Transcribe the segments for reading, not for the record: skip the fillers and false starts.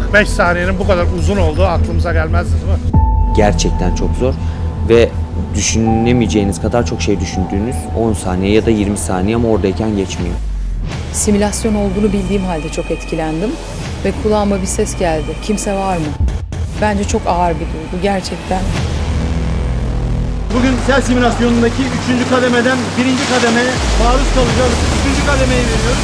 45 saniyenin bu kadar uzun olduğu aklımıza gelmezdi değil mi? Gerçekten çok zor ve düşünemeyeceğiniz kadar çok şey düşündüğünüz 10 saniye ya da 20 saniye ama oradayken geçmiyor. Simülasyon olduğunu bildiğim halde çok etkilendim ve kulağıma bir ses geldi. Kimse var mı? Bence çok ağır bir duygu gerçekten. Bugün sel simülasyonundaki 3. kademeden 1. kademeye maruz kalacağız. 3. kademeyi veriyoruz.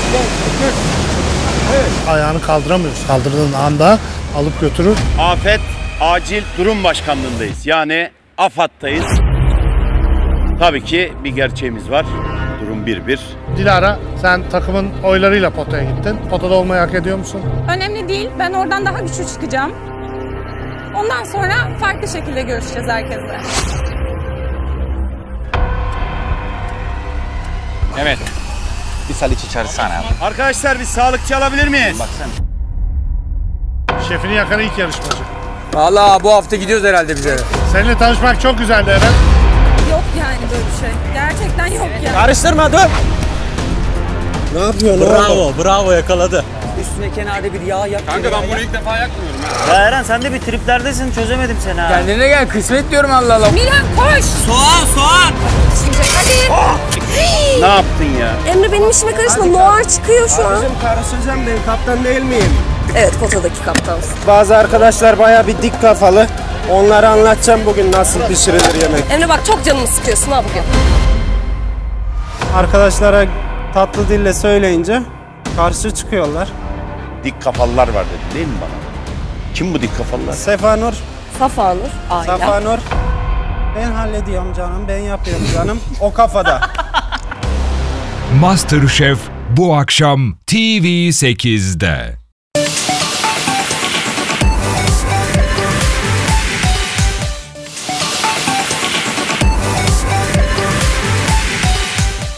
Evet. Ayağını kaldıramıyoruz. Kaldırdığın anda alıp götürür. Afet Acil Durum Başkanlığındayız. Yani AFAD'dayız. Tabii ki bir gerçeğimiz var. Durum 1-1. Dilara, sen takımın oylarıyla potaya gittin. Potada olmayı hak ediyor musun? Önemli değil. Ben oradan daha güçlü çıkacağım. Ondan sonra farklı şekilde görüşeceğiz herkesle. Evet. Bir saliç içerisine. Arkadaşlar bir sağlıkçı alabilir miyiz? Şefini yakan ilk yarışmacı. Vallahi bu hafta gidiyoruz herhalde bize. Seninle tanışmak çok güzeldi Eren. Yok yani böyle bir şey. Gerçekten yok ya. Karıştırma dur. Ne yapıyorsun? Bravo yakaladı. Üstüne kenarda bir yağ yak. Kanka ben bunu ilk defa yakmıyorum Ya Eren sen de bir triplerdesin, çözemedim seni ha. Kendine gel, kısmet diyorum Allah Allah. Miran koş. Soğan. Hadi. Ne yaptın ya? Emre benim işime karışma. Noir çıkıyor şu an. Karışacağım ben kaptan değil miyim? Evet, potadaki kaptansın. Bazı arkadaşlar bayağı bir dik kafalı. Onlara anlatacağım bugün nasıl pişirilir yemek. Emre bak çok canımı sıkıyorsun ha bugün. Arkadaşlara tatlı dille söyleyince karşı çıkıyorlar. Dik kafalılar var dedi değil mi bana? Kim bu dik kafalılar? Sefanur, Safanur, Ayla. Safanur. Ben hallediyorum canım, ben yapıyorum canım. O kafada. MasterChef bu akşam TV8'de.